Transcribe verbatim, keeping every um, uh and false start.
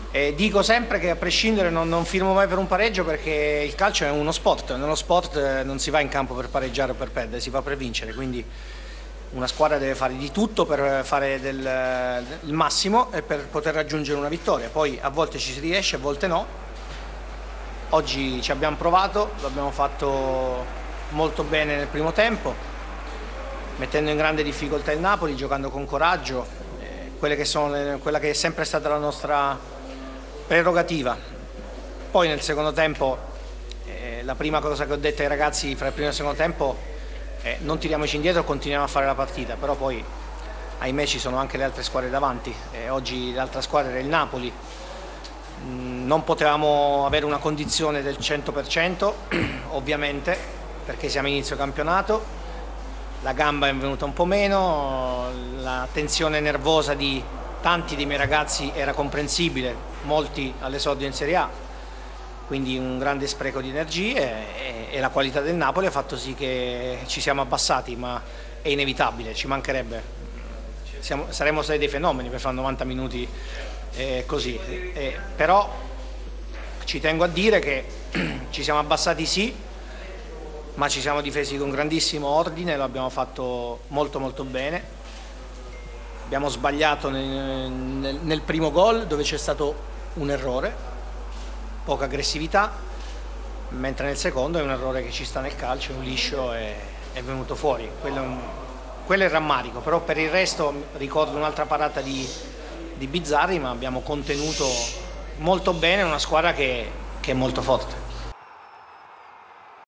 E dico sempre che a prescindere non, non firmo mai per un pareggio, perché il calcio è uno sport, nello sport non si va in campo per pareggiare o per perdere, si va per vincere, quindi una squadra deve fare di tutto per fare del, il massimo e per poter raggiungere una vittoria. Poi a volte ci si riesce, a volte no. Oggi ci abbiamo provato, l'abbiamo fatto molto bene nel primo tempo, mettendo in grande difficoltà il Napoli, giocando con coraggio, eh, quelle che sono le, quella che è sempre stata la nostra prerogativa. Poi nel secondo tempo, eh, la prima cosa che ho detto ai ragazzi fra il primo e il secondo tempo è: non tiriamoci indietro, continuiamo a fare la partita, però poi ahimè ci sono anche le altre squadre davanti, e oggi l'altra squadra era il Napoli. Non potevamo avere una condizione del cento per cento ovviamente, perché siamo a inizio campionato, la gamba è venuta un po' meno, la tensione nervosa di tanti dei miei ragazzi era comprensibile, molti all'esordio in Serie A, quindi un grande spreco di energie, e, e la qualità del Napoli ha fatto sì che ci siamo abbassati, ma è inevitabile, ci mancherebbe. Siamo, saremmo stati dei fenomeni per fare novanta minuti eh, così, eh, però ci tengo a dire che ci siamo abbassati sì, ma ci siamo difesi con grandissimo ordine, lo abbiamo fatto molto molto bene. Abbiamo sbagliato nel, nel, nel primo gol, dove c'è stato un errore, poca aggressività, mentre nel secondo è un errore che ci sta nel calcio, un liscio, e è venuto fuori. Quello è, un, quello è il rammarico, però per il resto ricordo un'altra parata di, di Bizzarri, ma abbiamo contenuto molto bene una squadra che, che è molto forte.